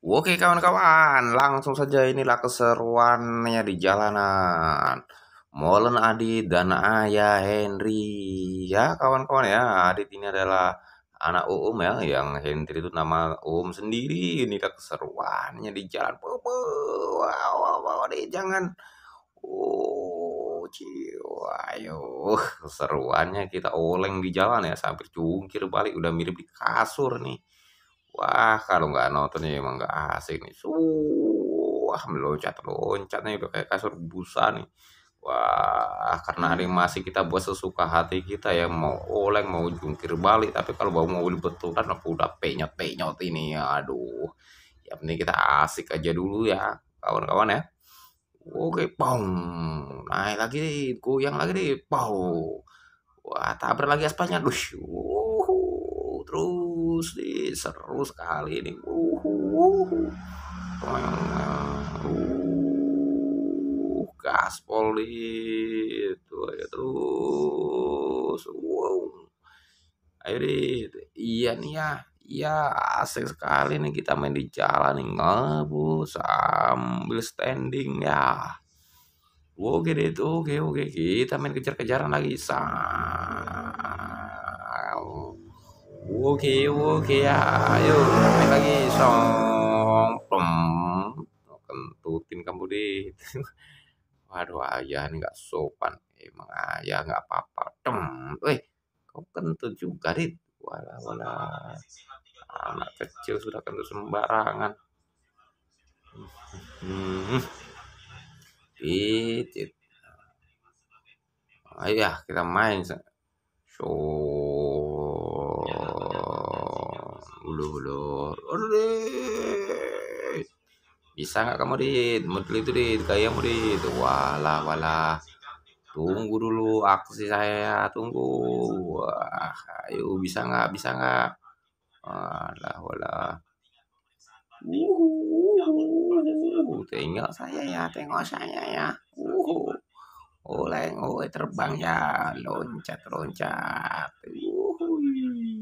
Oke kawan-kawan, langsung saja inilah keseruannya di jalanan. Molen Adit dan Ayah Henry. Ya kawan-kawan ya, Adit ini adalah anak Uum ya, yang Henry itu nama Uum sendiri. Inilah keseruannya di jalan. Wow, wow, wow, Adit, jangan. Oh, ciu, ayo. Keseruannya kita oleng di jalan ya, sampai cungkir balik udah mirip di kasur nih. Wah, kalau nggak nonton ya emang nggak asik nih. Wah, meloncat-loncat nih udah kayak kasur busa nih. Wah, karena animasi kita buat sesuka hati kita ya, mau oleng, mau jungkir balik. Tapi kalau bawa mobil betulan aku udah penyot-penyot ini. Aduh, yang penting kita asik aja dulu ya, kawan-kawan ya. Oke, pong. Naik lagi deh, goyang lagi deh, pau. Wah, tabrak lagi aspalnya. Terus nih seru sekali nih. Gaspol itu aja terus. Wow. Ayo deh. Iya nih ya. Iya, asik sekali nih kita main di jalan nih, ngebut sambil standing ya. Oke deh itu, oke oke kita main kejar-kejaran lagi. Oke oke ya, ayo main lagi song pem. Kentutin kamu deh. Waduh, ayah ini nggak sopan. Emang ayah nggak apa-apa. Kau kentut juga dit. Walah walah. Anak kecil sudah kentut sembarangan. Hmm, it. Ayo ya kita main. So, aduh deh. Bisa nggak kamu dit? Model itu dit, kayak dit. Walah walah. Tunggu dulu aksi saya, tunggu. Wah, ayo bisa nggak? Bisa nggak? Walah walah. Tengok saya ya, tengok saya ya. Oleng, terbang ya, loncat loncat.